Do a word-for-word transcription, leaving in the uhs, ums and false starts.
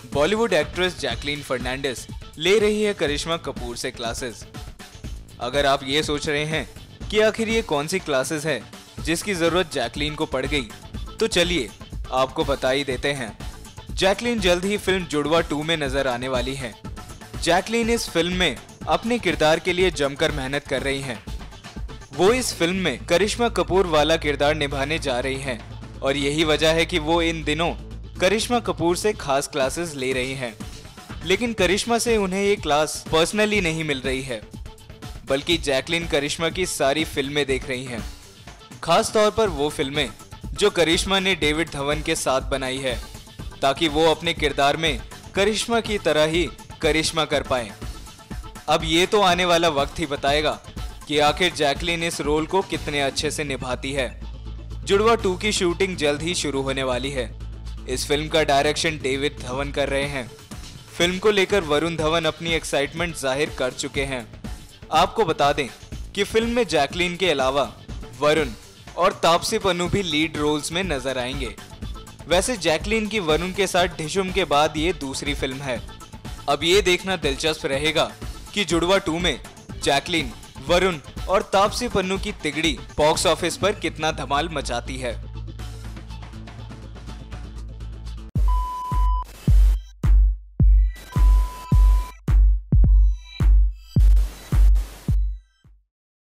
Bollywood actress Jacqueline Fernandes ले रही है करिश्मा कपूर से क्लासेस। अगर आप ये सोच रहे हैं कि आखिर ये कौन सी क्लासेस है जिसकी जरूरत जैकलीन को पड़ गई, तो चलिए आपको बता ही देते हैं। जैकलीन जल्द ही फिल्म जुड़वा टू में नजर आने वाली है। जैकलीन इस फिल्म में अपने किरदार के लिए जमकर मेहनत कर रही हैं। वो इस फिल्म में करिश्मा कपूर वाला किरदार निभाने जा रही हैं और यही वजह है कि वो इन दिनों करिश्मा कपूर से खास क्लासेस ले रही हैं। लेकिन करिश्मा से उन्हें ये क्लास पर्सनली नहीं मिल रही है, बल्कि जैकलीन करिश्मा की सारी फिल्में देख रही हैं। खास तौर पर वो फिल्में जो करिश्मा ने डेविड धवन के साथ बनाई है, ताकि वो अपने किरदार में करिश्मा की तरह ही करिश्मा कर पाए। अब ये तो आने वाला वक्त ही बताएगा कि आखिर जैकलीन इस रोल को कितने अच्छे से निभाती है। जुड़वा टू की शूटिंग जल्द ही शुरू होने वाली है। इस फिल्म का डायरेक्शन डेविड धवन कर रहे हैं। फिल्म को लेकर वरुण धवन अपनी एक्साइटमेंट जाहिर कर चुके हैं। आपको बता दें कि फिल्म में जैकलीन के अलावा वरुण और तापसी पन्नू भी लीड रोल्स में नजर आएंगे। वैसे जैकलीन की वरुण के साथ ढिशुम के बाद ये दूसरी फिल्म है। अब ये देखना दिलचस्प रहेगा कि जुड़वा टू में जैकलीन, वरुण और तापसी पन्नू की तिगड़ी बॉक्स ऑफिस पर कितना धमाल मचाती है।